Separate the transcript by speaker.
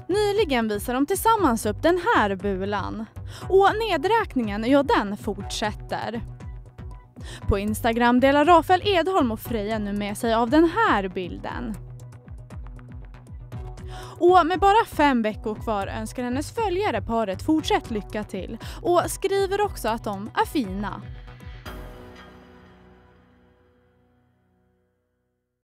Speaker 1: Nyligen visar de tillsammans upp den här bulan. Och nedräkningen, ja, den fortsätter. På Instagram delar Rafael Edholm och Freja nu med sig av den här bilden. Och med bara 5 veckor kvar önskar hennes följare paret fortsatt lycka till och skriver också att de är fina.